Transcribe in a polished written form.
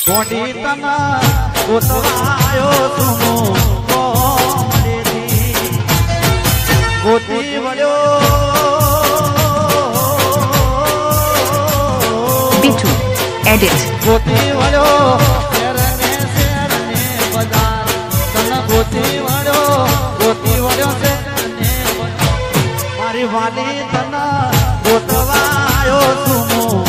મોટી તના ગોતવાયો સુનો કોમરેથી ગોતી વળ્યો Bitu edit ગોતી વળ્યો શેરને બજાર તને ગોતી વળ્યો શેરને બજાર મારી વાલી તના ગોતવાયો સુનો